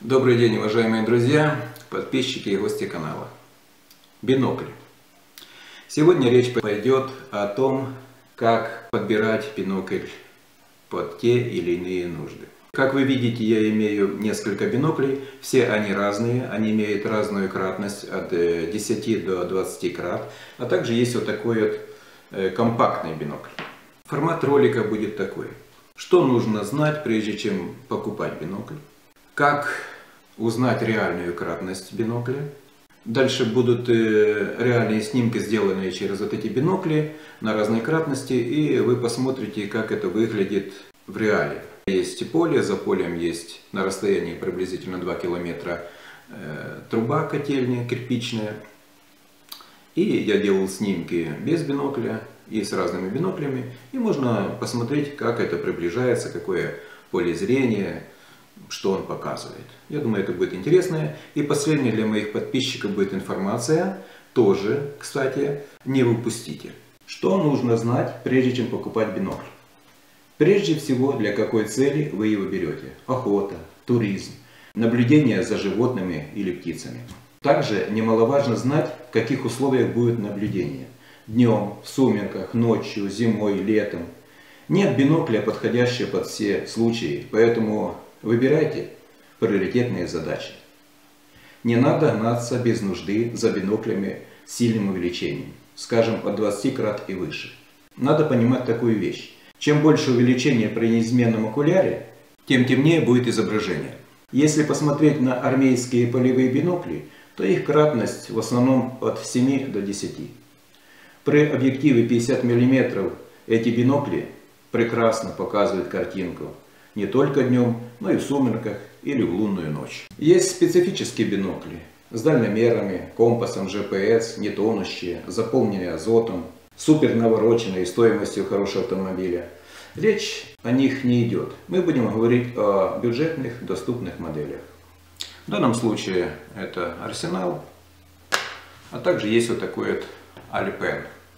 Добрый день, уважаемые друзья, подписчики и гости канала. Бинокль. Сегодня речь пойдет о том, как подбирать бинокль под те или иные нужды. Как вы видите, я имею несколько биноклей, все они разные, они имеют разную кратность от 10 до 20 крат, а также есть вот такой вот компактный бинокль. Формат ролика будет такой. Что нужно знать, прежде чем покупать бинокль? Как узнать реальную кратность бинокля. Дальше будут реальные снимки, сделанные через вот эти бинокли на разной кратности, и вы посмотрите, как это выглядит в реале. Есть поле, за полем есть на расстоянии приблизительно 2 километра труба котельная кирпичная. И я делал снимки без бинокля и с разными биноклями, и можно посмотреть, как это приближается, какое поле зрения, что он показывает. Я думаю, это будет интересно. И последняя для моих подписчиков будет информация. Тоже, кстати, не упустите. Что нужно знать, прежде чем покупать бинокль? Прежде всего, для какой цели вы его берете? Охота, туризм, наблюдение за животными или птицами. Также немаловажно знать, в каких условиях будет наблюдение. Днем, в сумерках, ночью, зимой, летом. Нет бинокля, подходящего под все случаи, поэтому выбирайте приоритетные задачи. Не надо гнаться без нужды за биноклями с сильным увеличением, скажем, от 20 крат и выше. Надо понимать такую вещь. Чем больше увеличение при неизменном окуляре, тем темнее будет изображение. Если посмотреть на армейские полевые бинокли, то их кратность в основном от 7 до 10. При объективе 50 мм эти бинокли прекрасно показывают картинку. Не только днем, но и в сумерках или в лунную ночь. Есть специфические бинокли с дальномерами, компасом GPS, нетонущие, заполненные азотом, супер навороченные стоимостью хорошего автомобиля. Речь о них не идет. Мы будем говорить о бюджетных, доступных моделях. В данном случае это Арсенал, а также есть вот такой вот Альпен.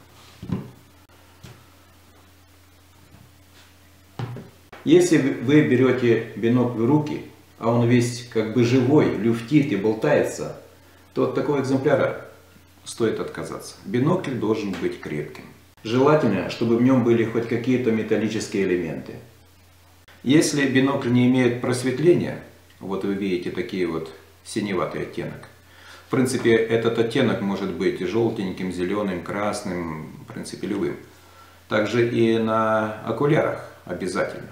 Если вы берете бинокль в руки, а он весь как бы живой, люфтит и болтается, то от такого экземпляра стоит отказаться. Бинокль должен быть крепким. Желательно, чтобы в нем были хоть какие-то металлические элементы. Если бинокль не имеет просветления, вот вы видите такие вот синеватый оттенок. В принципе, этот оттенок может быть желтеньким, зеленым, красным, в принципе, любым. Также и на окулярах обязательно.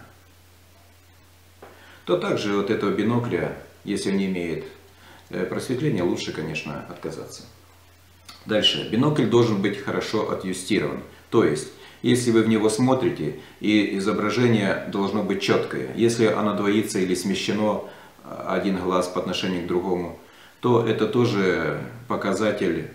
То также от этого бинокля, если он не имеет просветления, лучше, конечно, отказаться. Дальше. Бинокль должен быть хорошо отъюстирован. То есть, если вы в него смотрите, и изображение должно быть четкое. Если оно двоится или смещено один глаз по отношению к другому, то это тоже показатель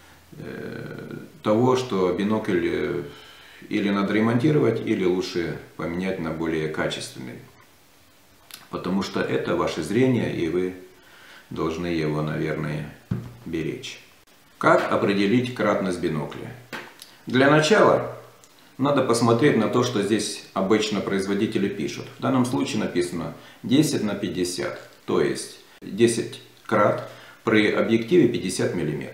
того, что бинокль или надо ремонтировать, или лучше поменять на более качественный. Потому что это ваше зрение, и вы должны его, наверное, беречь. Как определить кратность бинокля? Для начала надо посмотреть на то, что здесь обычно производители пишут. В данном случае написано 10 на 50, то есть 10 крат при объективе 50 мм.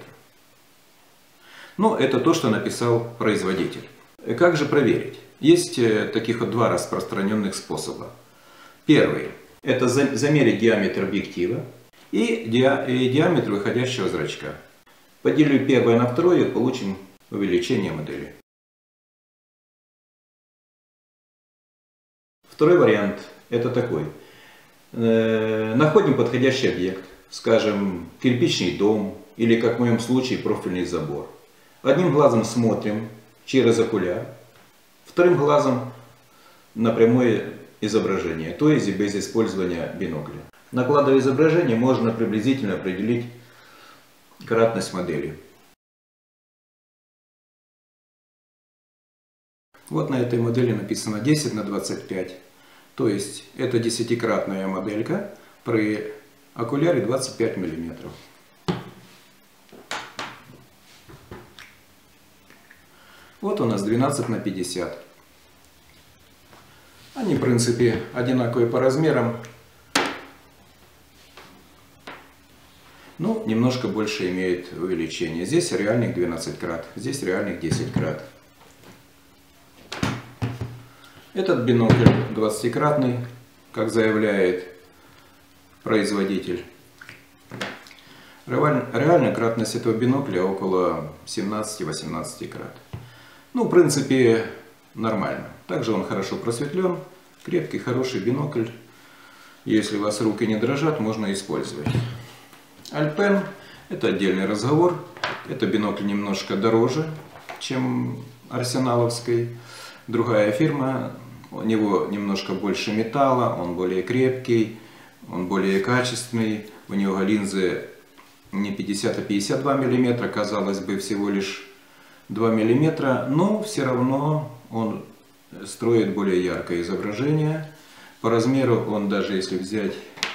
Но это то, что написал производитель. Как же проверить? Есть таких вот два распространенных способа. Первый. Это замерить диаметр объектива и диаметр выходящего зрачка. Поделю первое на второе и получим увеличение модели. Второй вариант это такой. Находим подходящий объект, скажем, кирпичный дом или, как в моем случае, профильный забор. Одним глазом смотрим через окуляр, вторым глазом на прямое изображение, то есть без использования бинокля. Накладывая изображение, можно приблизительно определить кратность модели. Вот на этой модели написано 10 на 25, то есть это 10-кратная моделька при окуляре 25 мм. Вот у нас 12 на 50. Они, в принципе, одинаковые по размерам. Ну, немножко больше имеет увеличение. Здесь реальных 12 крат, здесь реальных 10 крат. Этот бинокль 20-кратный, как заявляет производитель. Реальная кратность этого бинокля около 17-18 крат. Ну, в принципе, нормально. Также он хорошо просветлен, крепкий, хороший бинокль. Если у вас руки не дрожат, можно использовать. Альпен — это отдельный разговор. Это бинокль немножко дороже, чем арсеналовский. Другая фирма, у него немножко больше металла, он более крепкий, он более качественный. У него линзы не 50, а 52 мм, казалось бы, всего лишь 2 мм, но все равно он строит более яркое изображение. По размеру он, даже если взять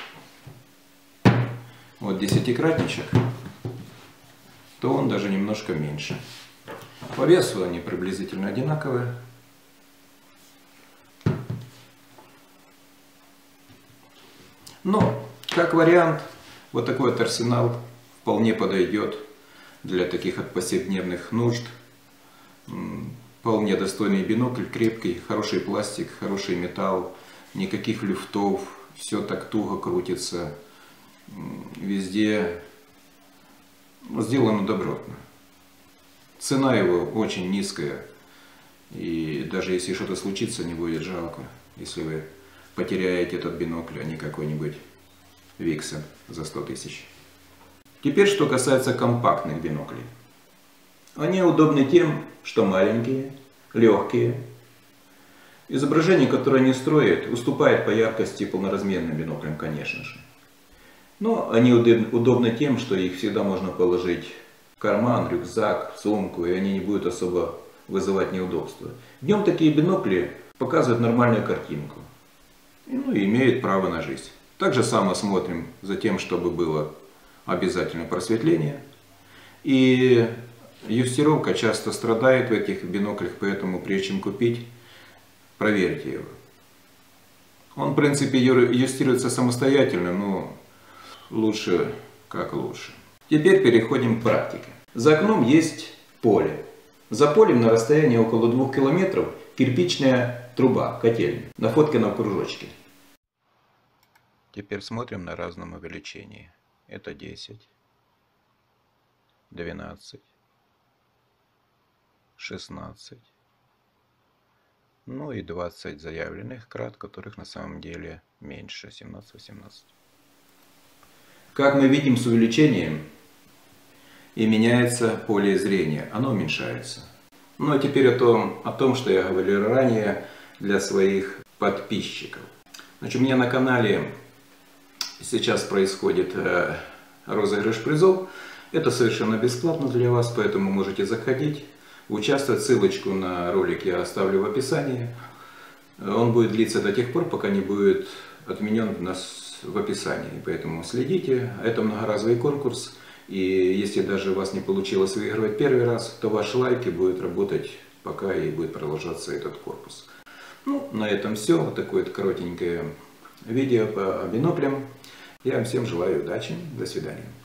вот 10-кратничек, то он даже немножко меньше. По весу они приблизительно одинаковые. Но, как вариант, вот такой вот арсенал вполне подойдет для таких вот повседневных нужд. Вполне достойный бинокль, крепкий, хороший пластик, хороший металл, никаких люфтов, все так туго крутится, везде сделано добротно. Цена его очень низкая, и даже если что-то случится, не будет жалко, если вы потеряете этот бинокль, а не какой-нибудь Vixen за 100 тысяч. Теперь, что касается компактных биноклей. Они удобны тем, что маленькие, легкие. Изображение, которое они строят, уступает по яркости полноразмерным биноклям, конечно же. Но они удобны тем, что их всегда можно положить в карман, рюкзак, сумку, и они не будут особо вызывать неудобства. Днем такие бинокли показывают нормальную картинку. Ну, и имеют право на жизнь. Так же само смотрим за тем, чтобы было обязательно просветление. И юстировка часто страдает в этих биноклях, поэтому прежде чем купить, проверьте его. Он, в принципе, юстируется самостоятельно, но лучше как лучше. Теперь переходим к практике. За окном есть поле. За полем на расстоянии около 2 километров кирпичная труба, котельня, нафоткана в кружочке. Теперь смотрим на разном увеличении. Это 10, 12, 16, ну и 20 заявленных крат, которых на самом деле меньше, 17-18. Как мы видим, с увеличением и меняется поле зрения, оно уменьшается. Ну а теперь о том, что я говорил ранее для своих подписчиков. Значит, у меня на канале сейчас происходит розыгрыш призов. Это совершенно бесплатно для вас, поэтому можете заходить, участвовать. Ссылочку на ролик я оставлю в описании. Он будет длиться до тех пор, пока не будет отменен у нас в описании. Поэтому следите. Это многоразовый конкурс. И если даже у вас не получилось выигрывать первый раз, то ваши лайки будут работать, пока и будет продолжаться этот корпус. Ну, на этом все. Вот такое вот коротенькое видео по биноклям. Я вам всем желаю удачи. До свидания.